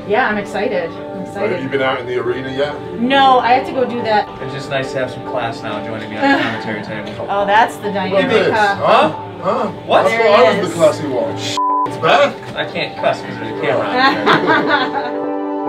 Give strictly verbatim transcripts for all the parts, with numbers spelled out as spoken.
Yeah, I'm excited. I'm excited. Have you been out in the arena yet? No, I have to go do that. It's just nice to have some class now joining me on the commentary table. Oh, that's the dynamic. Look at this. Huh? Huh? Huh? What? There I was the classy one. It's back. I can't cuss because there's a camera on there.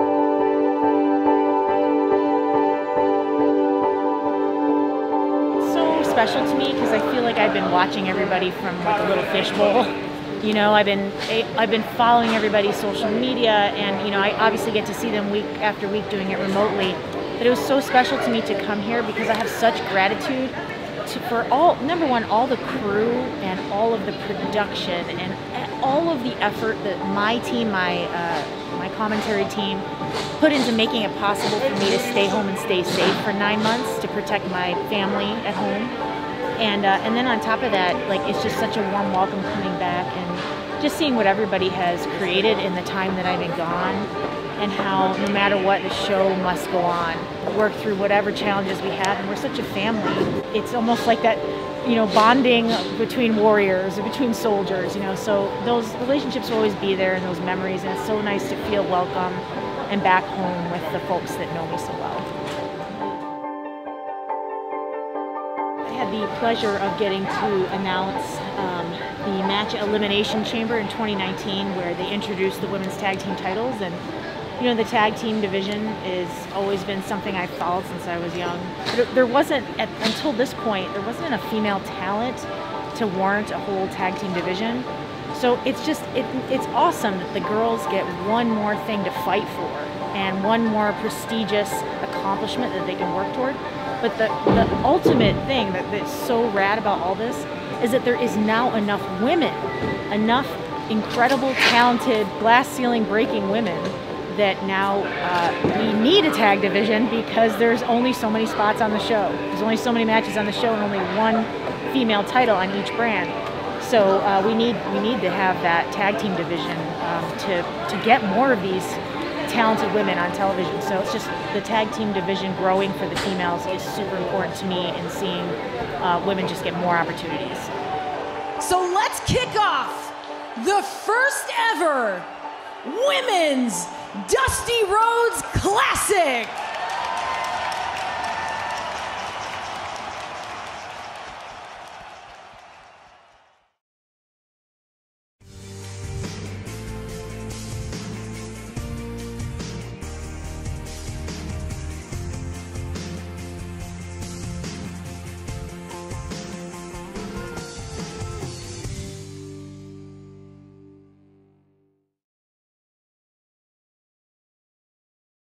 Special to me because I feel like I've been watching everybody from like a little fishbowl. You know, I've been I've been following everybody's social media, and you know, I obviously get to see them week after week doing it remotely. But it was so special to me to come here because I have such gratitude to, for all, number one, all the crew and all of the production and all of the effort that my team, my uh, my commentary team, put into making it possible for me to stay home and stay safe for nine months to protect my family at home. And uh, and then on top of that, like, it's just such a warm welcome coming back and just seeing what everybody has created in the time that I've been gone, and how no matter what, the show must go on. Work through whatever challenges we have, and we're such a family. It's almost like that, you know, bonding between warriors or between soldiers, you know, so those relationships will always be there and those memories, and it's so nice to feel welcome and back home with the folks that know me so well. I had the pleasure of getting to announce um, the match at Elimination Chamber in twenty nineteen, where they introduced the women's tag team titles. And you know, the tag team division has always been something I've followed since I was young. But there wasn't, at, until this point, there wasn't enough female talent to warrant a whole tag team division. So it's just, it, it's awesome that the girls get one more thing to fight for and one more prestigious accomplishment that they can work toward. But the, the ultimate thing that, that's so rad about all this is that there is now enough women, enough incredible, talented, glass ceiling breaking women, that now uh, we need a tag division because there's only so many spots on the show. There's only so many matches on the show and only one female title on each brand. So uh, we need we need to have that tag team division um, to, to get more of these talented women on television. So it's just the tag team division growing for the females is super important to me, and seeing uh, women just get more opportunities. So let's kick off the first ever Women's Dusty Rhodes Classic.